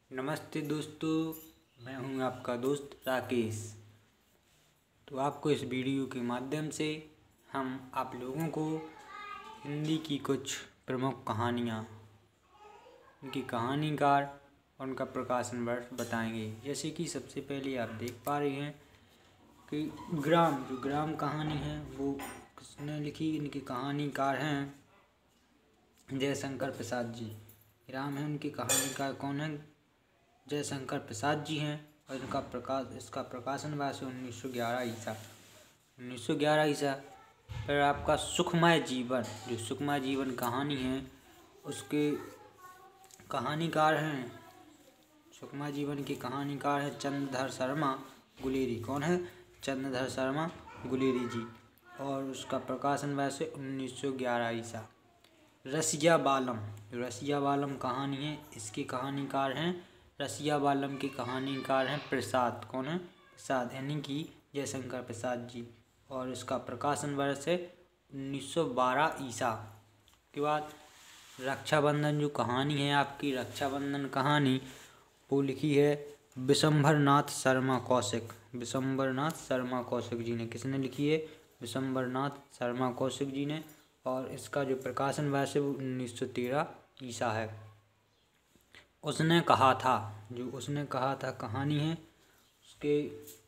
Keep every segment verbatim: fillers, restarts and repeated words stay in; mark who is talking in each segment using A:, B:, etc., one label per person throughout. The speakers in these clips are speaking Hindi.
A: नमस्ते दोस्तों, मैं हूं आपका दोस्त राकेश। तो आपको इस वीडियो के माध्यम से हम आप लोगों को हिंदी की कुछ प्रमुख कहानियाँ, उनकी कहानीकार और उनका प्रकाशन वर्ष बताएंगे। जैसे कि सबसे पहले आप देख पा रहे हैं कि ग्राम जो ग्राम कहानी है वो किसने लिखी, इनके कहानीकार हैं जयशंकर प्रसाद जी। ग्राम है, उनकी कहानीकार कौन है? जयशंकर प्रसाद जी हैं। और इनका प्रकाश इसका प्रकाशन वर्ष उन्नीस सौ ग्यारह ईसा उन्नीस सौ ग्यारह ईसा। फिर आपका सुखमय जीवन, जो सुखमय जीवन कहानी है उसके कहानीकार हैं सुखमय जीवन के कहानीकार हैं चंद्रधर शर्मा गुलेरी। कौन है? चंद्रधर शर्मा गुलेरी जी। और उसका प्रकाशन वर्ष उन्नीस सौ ग्यारह ईसा। रसिया बालम, जो रसिया बालम कहानी है इसके कहानीकार हैं रसिया बालम के कहानीकार हैं प्रसाद। कौन है? प्रसाद, यानी कि जयशंकर प्रसाद जी। और इसका प्रकाशन वर्ष है उन्नीस सौ बारह ईसा। के बाद रक्षाबंधन जो कहानी है आपकी, रक्षाबंधन कहानी वो लिखी है विशंभर नाथ शर्मा कौशिक। विशंभर नाथ शर्मा कौशिक जी ने किसने लिखी है? विशंभर नाथ शर्मा कौशिक जी ने। और इसका जो प्रकाशन वर्ष है वो उन्नीस सौ तेरह ईसा है। उसने कहा था, जो उसने कहा था कहानी है उसके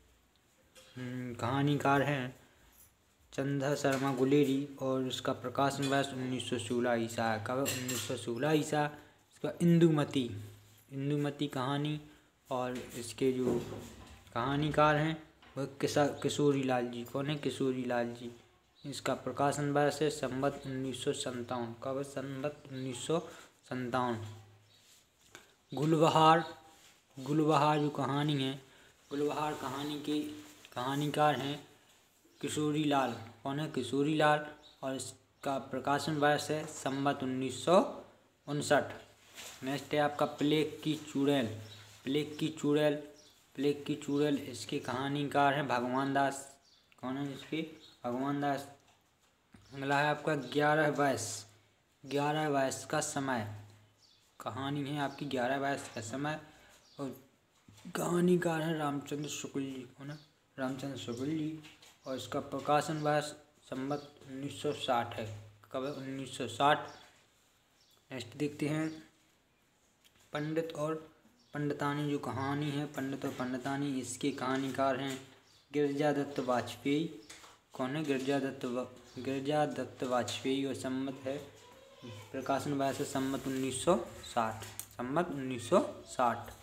A: कहानीकार हैं चंद्रधर शर्मा गुलेरी। और इसका प्रकाशन वर्ष उन्नीस सौ सोलह ईसा है। कब? उन्नीस सौ सोलह ईसा। इसका इंदुमती इंदुमती कहानी, और इसके जो कहानीकार हैं वह किसा किशोरी लाल जी। कौन है? किशोरी लाल जी। इसका प्रकाशन वर्ष है संवत उन्नीस सौ संतावन। कब? संवत उन्नीस सौ संतावन। गुलबहार गुलबहार जो कहानी है, गुलबहार कहानी के कहानीकार हैं किशोरी लाल। कौन है? किशोरी लाल। और इसका प्रकाशन वर्ष है संवत उन्नीस सौ उनसठ। नेक्स्ट है आपका प्लेग की चुड़ैल। प्लेग की चुड़ैल प्लेग की चुड़ैल इसके कहानीकार हैं भगवान दास। कौन है इसके? भगवान दास। अगला है आपका ग्यारह वर्ष ग्यारह वर्ष का समय। कहानी है आपकी ग्यारह वर्ष का समय। और कहानीकार है रामचंद्र शुक्ल जी। कौन है? रामचंद्र शुक्ल जी। और इसका प्रकाशन वर्ष संवत उन्नीस सौ साठ है। कब है? उन्नीस सौ साठ। नेक्स्ट देखते हैं पंडित और पंडितानी जो कहानी है, पंडित और पंडितानी इसके कहानीकार हैं गिरिजा दत्त वाजपेयी। कौन है? गिरिजा दत्त गिरिजा दत्त वाजपेयी। और संवत है प्रकाशन वर्ष संवत उन्नीस सौ साठ। संवत उन्नीस सौ साठ।